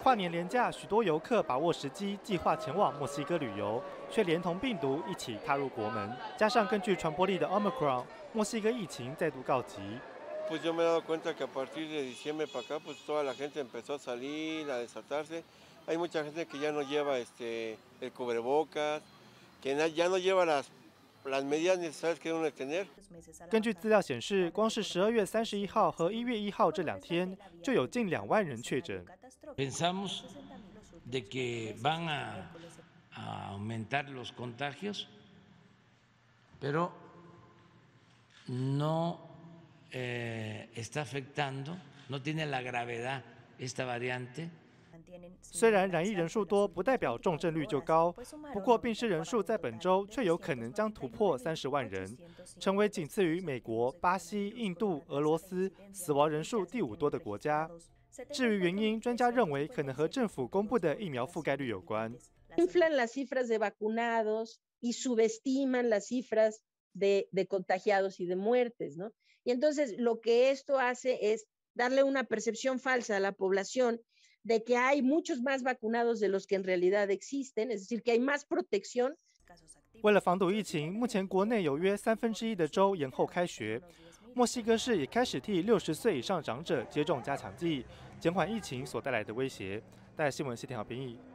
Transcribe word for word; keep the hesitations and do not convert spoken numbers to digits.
跨年连假，许多游客把握时机，计划前往墨西哥旅游，却连同病毒一起踏入国门。加上更具传播力的 Omicron， 墨西哥疫情再度告急。 Pues yo me he dado cuenta que a partir de diciembre para acá, pues toda la gente empezó a salir, a desatarse. Hay mucha gente que ya no lleva este, el cubrebocas, que ya no lleva las las medidas necesarias que deben tener。 根据资料显示，光是十二月三十一号和一月一号这两天，就有近两万人确诊。 Pensamos de que van a, a aumentar los contagios, pero no eh, está afectando, no tiene la gravedad esta variante。 虽然染疫人数多，不代表重症率就高。不过，病逝人数在本周却有可能将突破三十万人，成为仅次于美国、巴西、印度、俄罗斯死亡人数第五多的国家。至于原因，专家认为可能和政府公布的疫苗覆盖率有关。 Inflan las cifras de vacunados y subestiman las cifras de, de contagiados y de muertes, ¿no? Y entonces lo que esto hace es darle una percepción falsa a la población de que hay muchos más vacunados de los que en realidad existen, es decir, que hay más protección。 为了防堵疫情，目前国内有约三分之一的州延后开学。墨西哥市也开始替六十岁以上长者接种加强剂，减缓疫情所带来的威胁。带来新闻，谢天豪编译。